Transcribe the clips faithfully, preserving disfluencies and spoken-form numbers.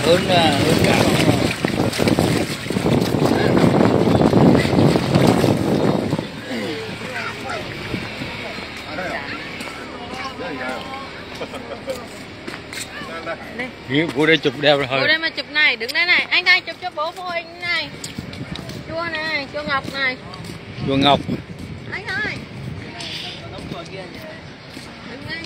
hơn hơn cả. Đây. Cô đây chụp đẹp rồi. Cô đây mà chụp này, đứng đây này, anh đây chụp cho bố phụ huynh này. Chua này, chua ngọc này. Chua ngọc. Anh ơi. Đứng đây.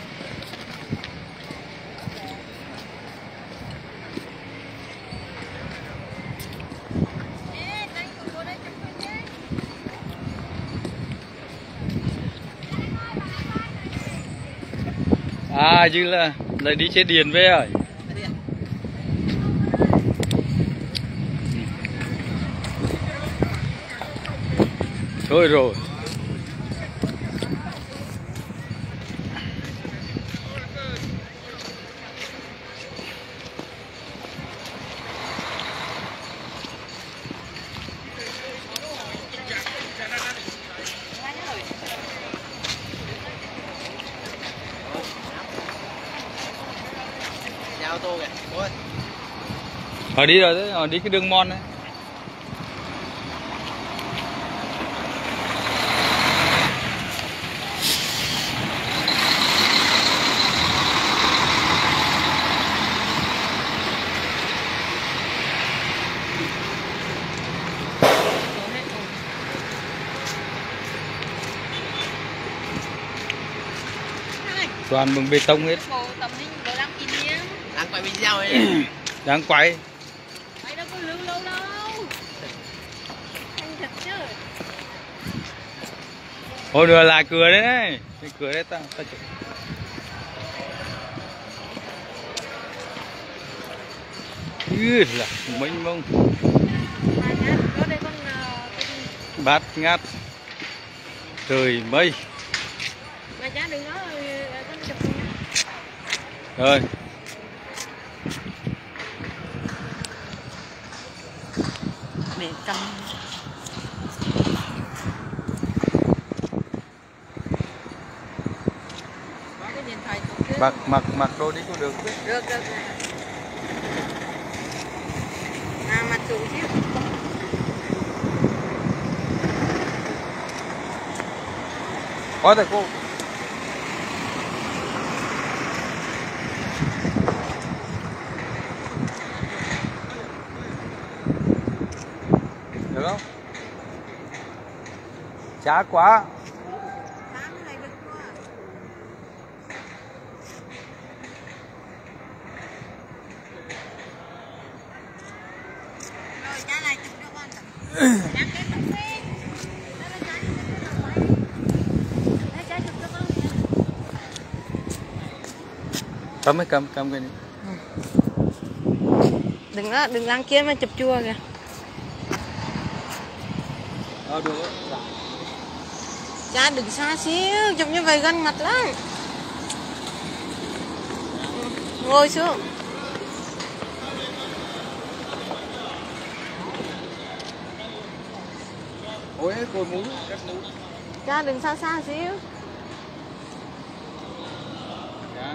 À chứ là lại đi xe điện về rồi. Thôi rồi. Ô tô kìa, ôi. Họ đi rồi đấy, họ đi cái đường mòn đấy. Toàn bằng bê tông hết. Đang quay video ấy. Đang quay. Mày đâu có lưu lâu đâu. Anh thật chứ. Hồi nữa là cửa đấy này. Cái cửa đấy ta ta chụp. Ư là mênh mông. Bát ngát. Trời mây. Mà cha đừng nói con chụp. Rồi. Mẹ cầm. Cái điện thoại của Mặc mặc mặc đồ đi có được chứ. Được được. À mặt xuống xíu. Có thầy cô. Được không? Chát quá. Rồi cha này chụp cho con. Nhắc cái tóc đi. Đây cha chụp cho con. Cầm ấy cầm cầm cái này. Đừng đó, đừng lăng kia mà chụp chua kìa. Ờ được rồi. Cha đừng xa xíu, chụp như vậy gần mặt lắm. Ngồi xuống. Ôi cột mũ, cắt mũ. Cha đừng xa xa xíu. Dạ.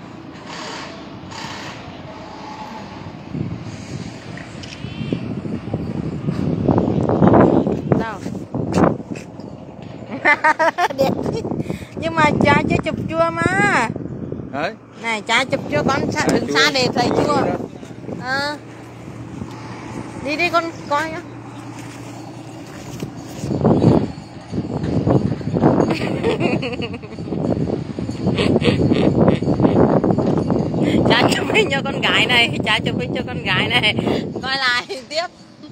Đâu? Đẹp. Nhưng mà cha chưa chụp chua mà. Đấy. Này cha chụp chua con xa, đừng xa để thầy chua. À. Đi đi con coi nhá. Cha chụp hình cho con gái này, cha chụp hình cho con gái này. Coi lại tiếp.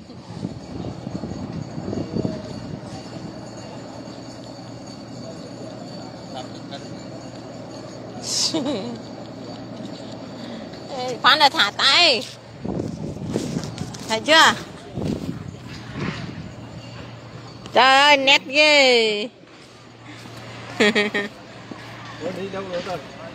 Khoan là thả tay. Thấy chưa? Trời ơi nét ghê. Ủa, đi đâu nữa rồi?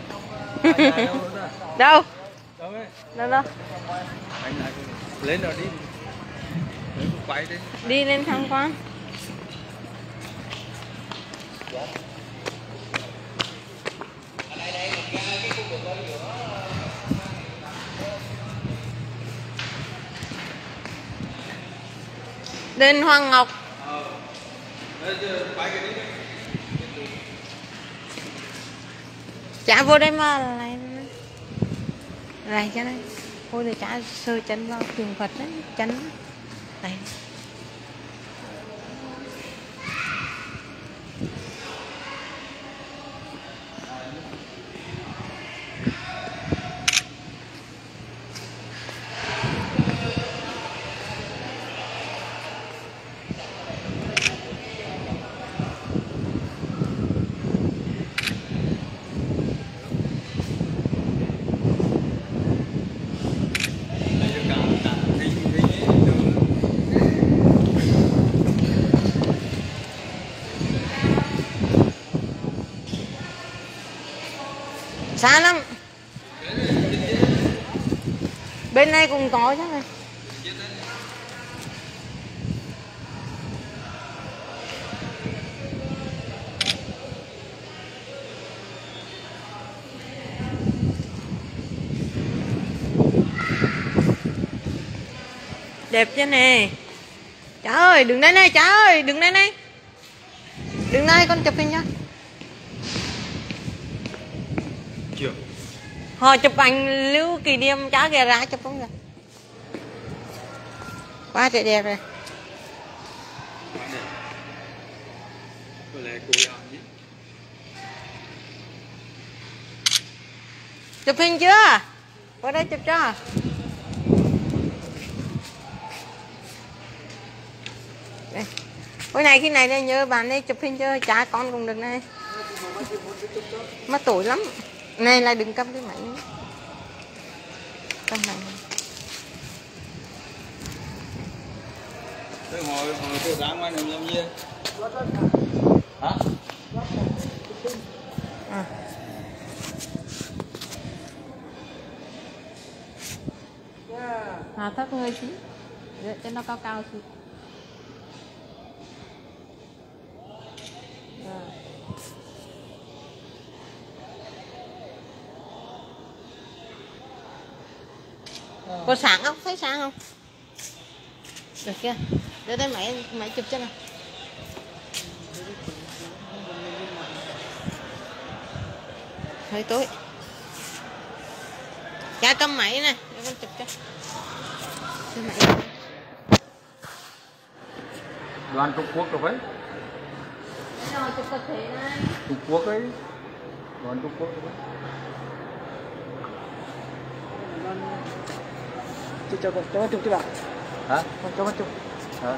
Đâu? Đâu ấy? Đâu đâu? Anh lại lên rồi đi. Để quay đi. Đi lên tham quan. Đền Hoàng Ngọc. Chả vô đây mà lại lại cho đây. Ôi để chả sơ chân vào trường Phật đấy, chân đây. Xa lắm. Bên này cũng có chứ này. Đẹp chứ nè. Trời ơi, đừng đây này, trời ơi, đừng đây này. Đừng đây con chụp hình nhá. Chưa. Họ chụp ảnh lưu kỷ niệm cháu kìa ra chụp không kìa. Quá trời đẹp rồi. Chụp hình chưa? Qua đây chụp cho. Đây. Hôm nay khi này đây nhớ bạn đây chụp hình cho cha con cũng được này. Mà tối lắm. Này là đừng cầm cái máy nữa. Cầm này. Tôi hồi hồi tôi ra ngoài này làm gì? Hả? À. À, thấp hơi xíu. Để cho nó cao cao xíu. Có sáng không? Thấy sáng không? Được chưa? Để đây máy máy chụp cho nào. Hơi tối. Cha cầm máy này, để con chụp cho. Đưa máy. Đoàn Trung Quốc rồi phải? Đây rồi, chụp có thể này. Trung Quốc ấy. Đoàn Trung Quốc rồi phải? Chị cho con cho con chụp chứ bạn. Hả? Con cho con chụp. Hả?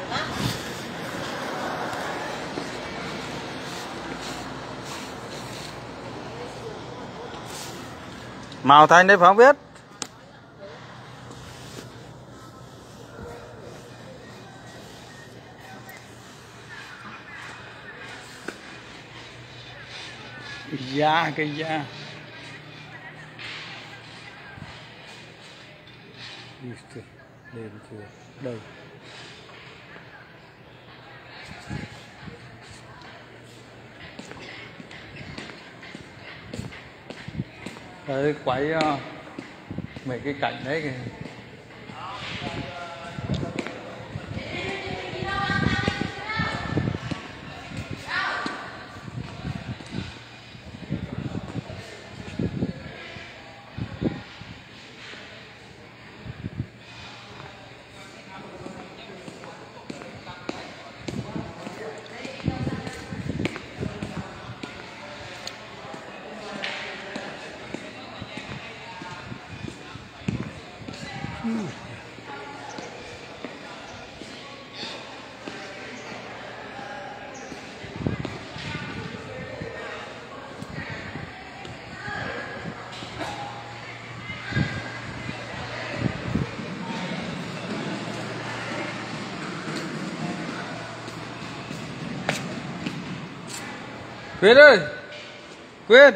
Màu Thành đấy phải không biết? Da cái da. Lên chưa? Đây. Đấy, quay uh, mấy cái cảnh đấy kìa. Quyên ơi, Quyên.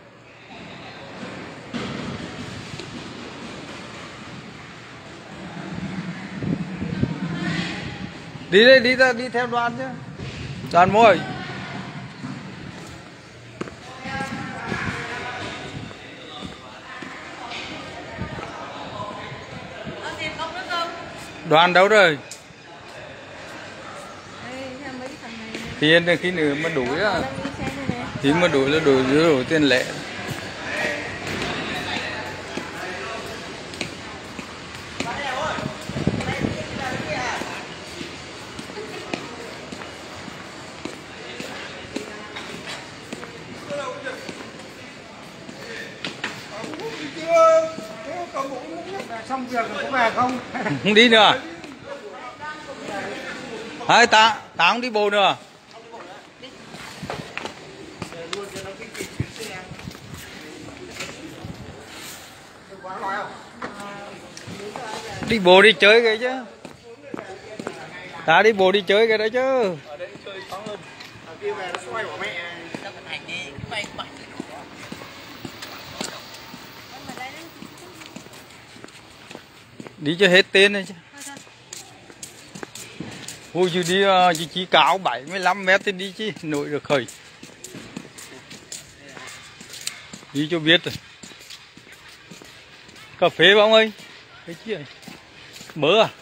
Đi đây, đi ra, đi theo Đoàn chứ. Đoàn môi. Đoàn đâu rồi? tiền là khi nữa mà đuổi á, thì mà đuổi là đuổi đuổi tiền lẻ. Xong việc rồi có về không? Không đi nữa. Hai ta, ta không đi bộ nữa. Đi bộ đi chơi cái chứ. Ta đi bộ đi chơi cái đó chứ. Đi cho hết tiền này chứ. Ôi chứ đi uh, chỉ, chỉ cao bảy mươi lăm mét thì đi chứ nổi được khởi. Đi cho biết rồi. Cà phê không ơi? Cái chi này? Mỡ à?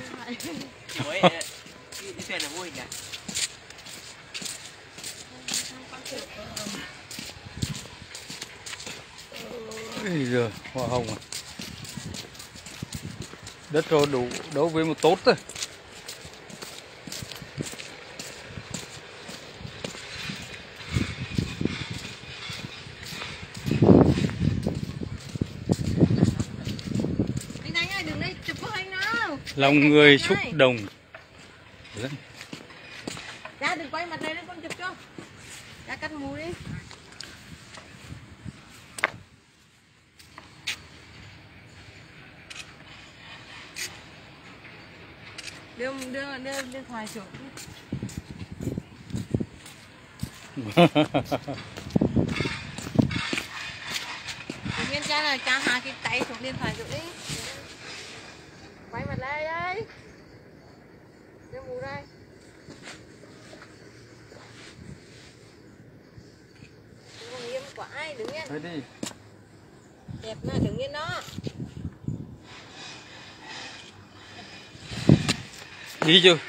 Đi thuyền là vui nhỉ? Ây giời, hoa hồng à. Đất rồi đủ đấu với một tốt thôi. Đi Thành ơi, đừng đi chụp với hình nào. Lòng người xúc động. Cha đừng quay mặt này lên con chụp cho. Cha cắt mù đi. Đưa đưa đưa điện thoại xuống. Tự nhiên cha là cha hạ cái tay xuống điện thoại xuống đi. Quay mặt lại đây. Đưa mù đây. Đừng nghiêm quá ai, đứng yên. Thôi đi. Đẹp mà, đứng yên đó. Đi chưa?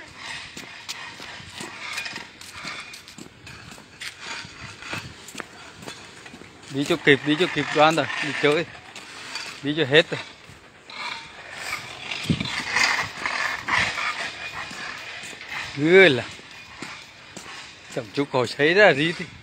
Đi cho kịp, đi cho kịp đoan rồi, đi chơi. Đi cho hết rồi. Người là chậm chút khỏi thấy ra gì thì.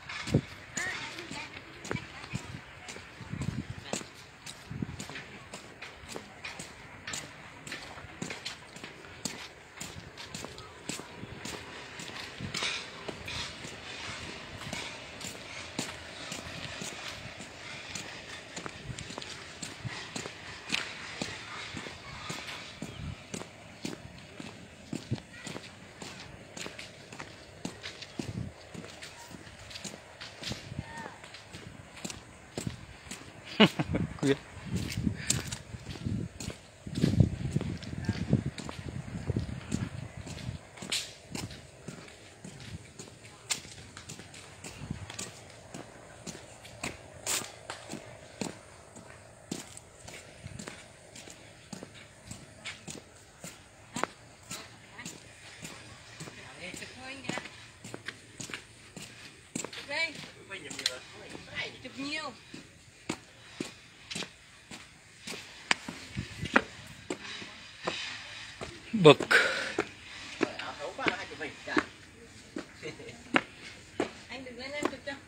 Quyết. Đây. Chụp nhiều. Bực. Anh đừng lên em chụp cho.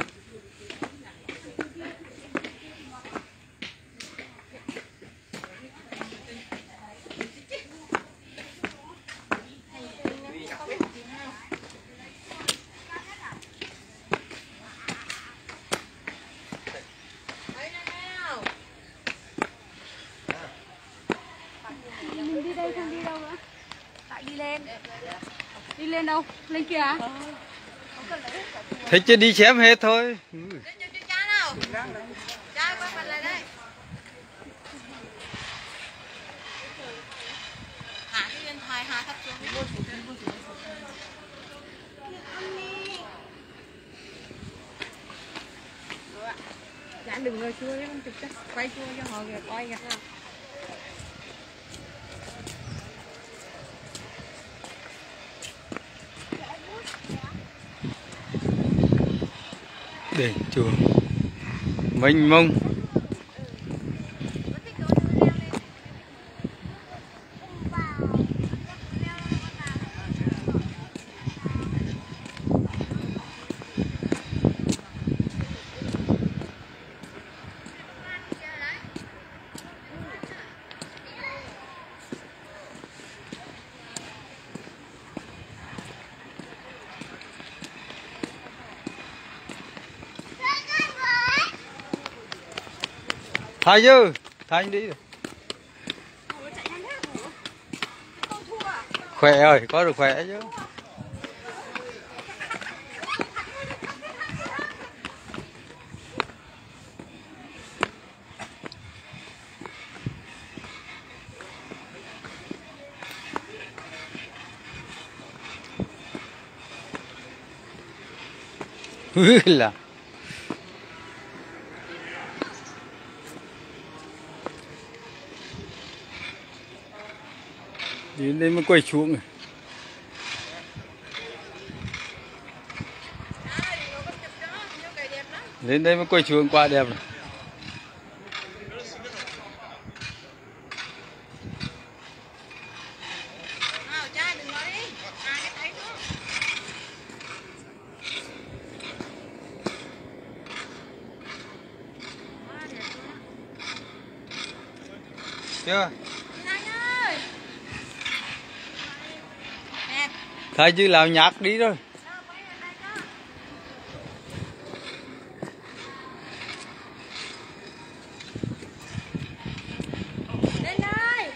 Đi đây không đi đâu nữa. Tại đi lên. Đi lên đâu? Lên kia à? Thế chứ đi xem hết thôi. Ừ. Lên chụp cho cha nào. Cha quay mặt lại đây. Hạ cái điện thoại, hạ thấp xuống. Dạ đừng ngồi chua đấy, con chụp cho. Quay chua cho họ kìa, coi kìa. Đền chùa mênh mông. Thay chứ, thay anh đi rồi. Khỏe rồi, có được khỏe chứ. Là đến đây mới quay xuống rồi. Đến đây mới quay xuống quá đẹp rồi. Chưa? Thay chứ làm nhạc đi rồi. Lên đây.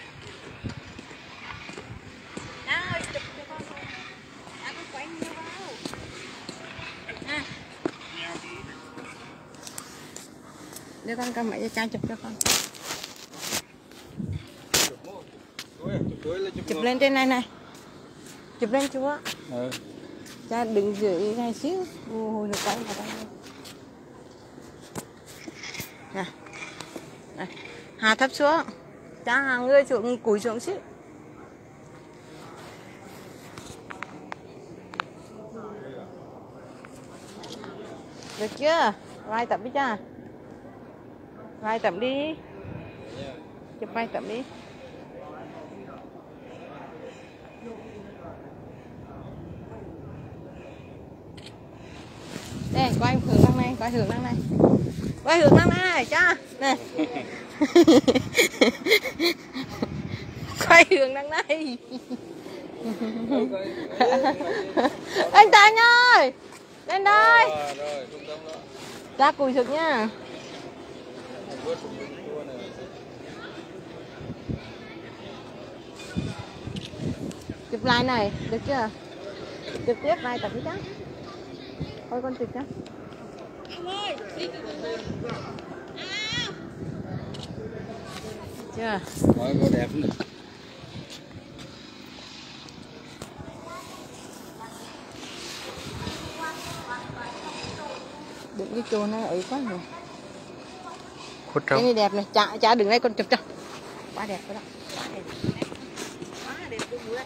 Nào, chụp cho con. À, con quay nhiều vào. À. Đưa con cầm máy cho cha chụp cho con. Chụp lên trên này này. Chụp lên chúa. Ừ. Cha đừng giữ này xíu. Ô, hồi nó quay vào đây. Nè. Này. Hạ thấp xuống. Cha hàng người xuống cúi xuống xíu. Được chưa? Vai tập đi cha. Vai tập đi. Chụp vai tập đi. Đây, quay hướng đằng này, quay hướng đằng này. Quay hướng đằng này, cha. Nè. Quay hướng đằng này. Anh Thành ơi. Lên đây. Cha cùi sực nha. Chụp lại này, được chưa? Chụp tiếp lại tập đi chắc. Thôi con chụp cho. Chưa? Rồi, có đẹp nữa. Đừng cái chỗ này ấy quá rồi. Khuất Cái trống. này đẹp này, cha cha đứng đây con chụp cho. Quá đẹp rồi đó. Quá đẹp luôn.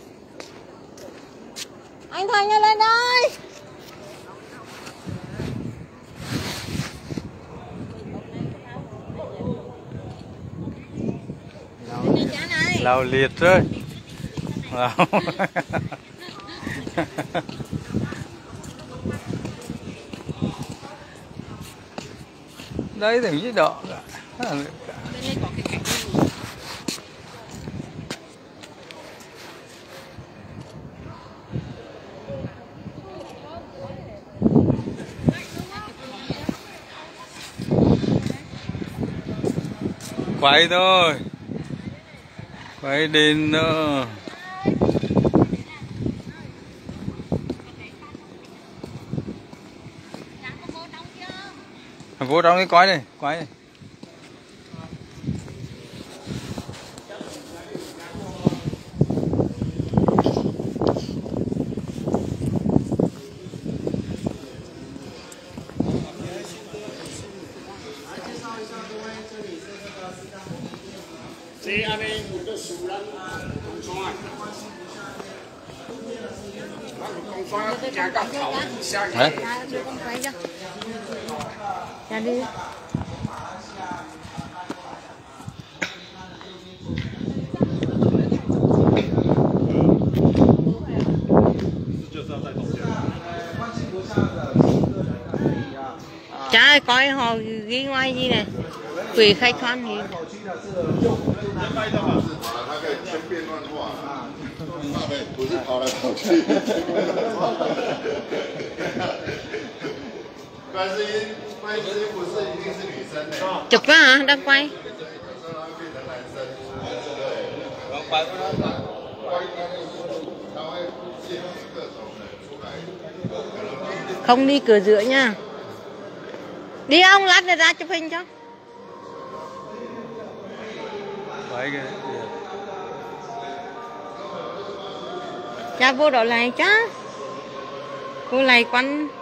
Anh Thành ơi lên đây. Lao liệt rồi. Lao. Đấy tưởng gì đỏ cả. Quay thôi. Quay đến đó. Vô trong cái quay này, quay này. Thế anh ấy một cái sủ lắm con xoay. Con xoay chả cặp khẩu xa Đấy. Đưa con quay cho. Cha đi. Cha ơi, coi họ ghi ngoài gì này, quỷ khai thoan thì 他可以千变万化，不是跑来跑去。观世音，观世音不是一定是女生的， chụp á hả? Đang quay. 有时候他会变成男生。对，然后反过来，他会借各种人出来。 Không đi cửa giữa nha. Đi ông lát này ra chụp hình cho. Phải kìa. Cha vô đó lại cha. Cô lại quanh